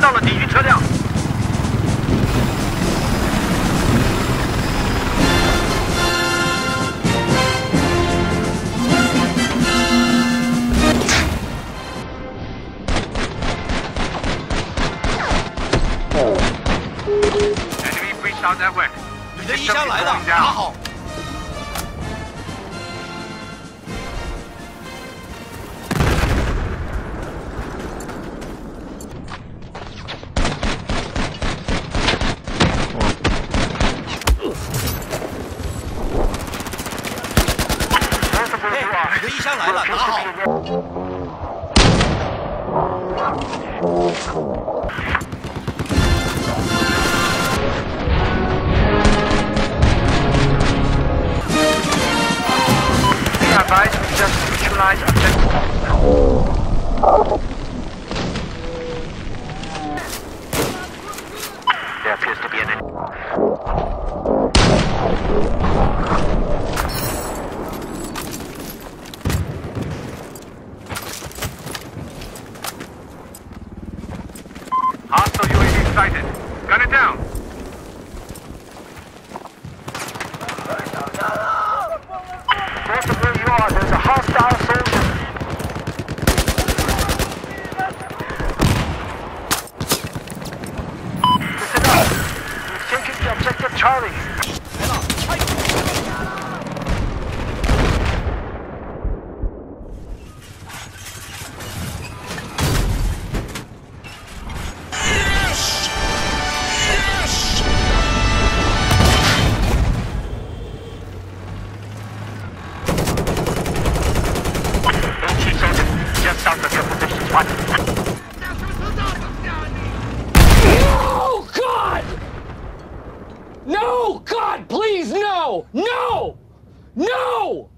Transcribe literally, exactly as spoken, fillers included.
到了敌军车辆。Enemy breached our network。 你的衣箱来了，拿好。 你的衣箱来了，拿好。Be advised, we just neutralized objective. There appears to be an enemy. Hostile U A V sighted. Gun it down. North of where you are, there's a hostile soldier. Listen up. We've taken the objective Charlie. No, God! No, God, please, no! No! No!